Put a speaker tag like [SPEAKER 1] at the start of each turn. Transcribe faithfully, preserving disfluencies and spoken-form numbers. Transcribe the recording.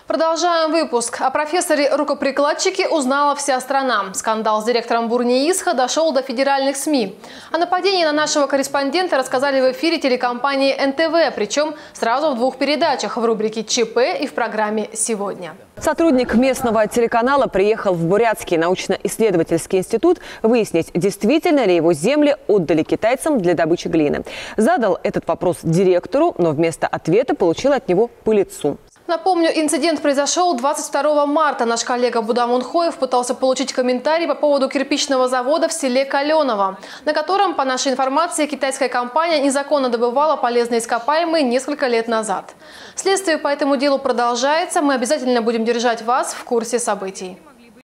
[SPEAKER 1] Продолжаем выпуск. О профессоре-рукоприкладчике узнала вся страна. Скандал с директором Бурни-Исха дошел до федеральных СМИ. О нападении на нашего корреспондента рассказали в эфире телекомпании эн тэ вэ, причем сразу в двух передачах – в рубрике ЧП и в программе «Сегодня».
[SPEAKER 2] Сотрудник местного телеканала приехал в Бурятский научно-исследовательский институт выяснить, действительно ли его земли отдали китайцам для добычи глины. Задал этот вопрос директору, но вместо ответа получил от него по лицу.
[SPEAKER 1] Напомню, инцидент произошел двадцать второго марта. Наш коллега Будам Унхоев пытался получить комментарий по поводу кирпичного завода в селе Каленово, на котором, по нашей информации, китайская компания незаконно добывала полезные ископаемые несколько лет назад. Следствие по этому делу продолжается. Мы обязательно будем держать вас в курсе событий.